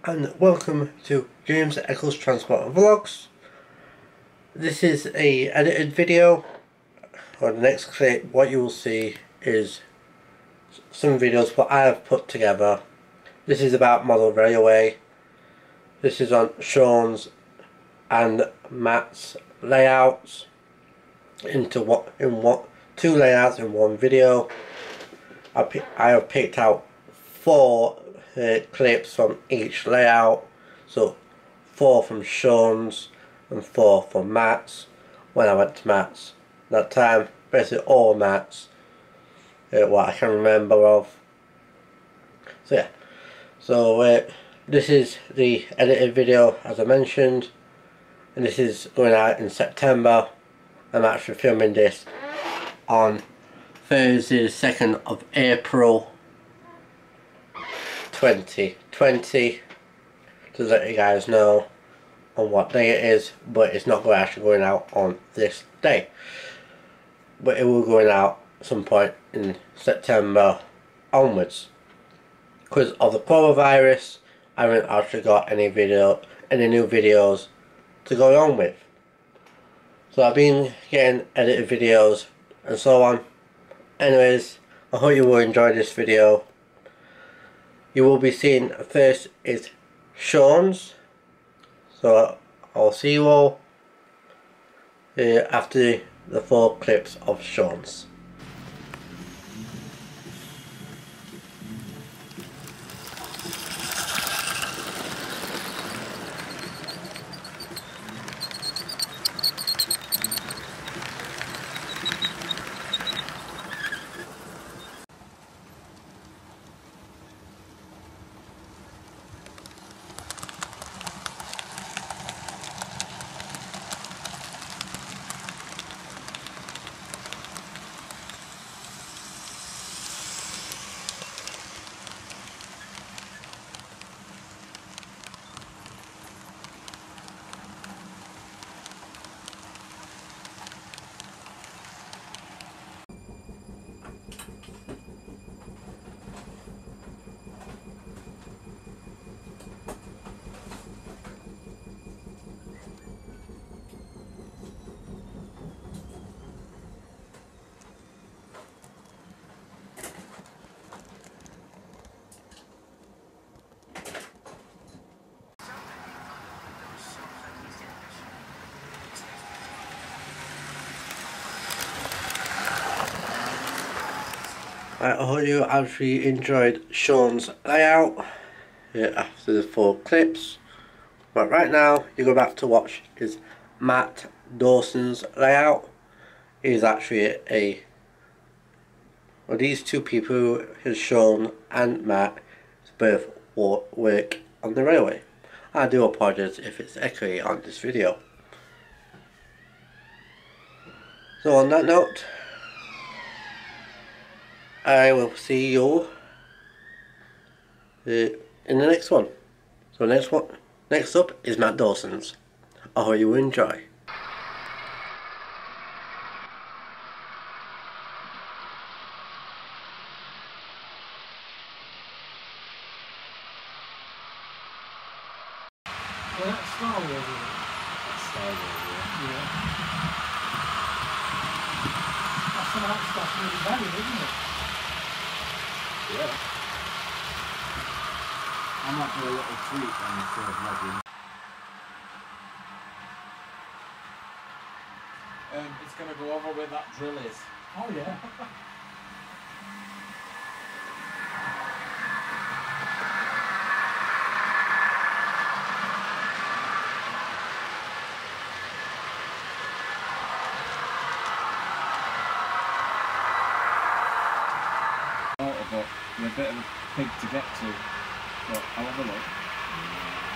and welcome to James Eccles Transport and Vlogs. This is a edited video. On the next clip, what you will see is some videos what I have put together. This is about model railway. This is on Shaun's and Matt's layouts into two layouts in one video. I have picked out 4 clips from each layout, so 4 from Shaun's and 4 from Matt's. When I went to Matt's that time, basically all Matt's, what I can remember of. So yeah, so this is the edited video as I mentioned, and this is going out in September. I'm actually filming this on Thursday the 2nd of April 2020 to let you guys know on what day it is, but it's not actually going out on this day, but it will be going out some point in September onwards. Because of the coronavirus, I haven't actually got any new videos to go on with, so I've been getting edited videos and so on. Anyways, I hope you will enjoy this video. You will be seeing first is Shaun's, so I'll see you all after the 4 clips of Shaun's. I hope you actually enjoyed Shaun's layout after the 4 clips. But right now, you go back to watch is Matt Dawson's layout. He's actually these 2 people, his Shaun and Matt, both work on the railway. I do apologize if it's echoey on this video. So on that note, I will see you in the next one. So next up is Matt Dawson's. I hope you enjoy. Well, that's Star Wars, isn't it? That's Star Wars, Yeah. That's some of that stuff really valued, isn't it? yeah. I might do a little tweak on the third login. It's going to go over where that drill is. Oh yeah. But you're a bit of a pig to get to. But I'll have a look.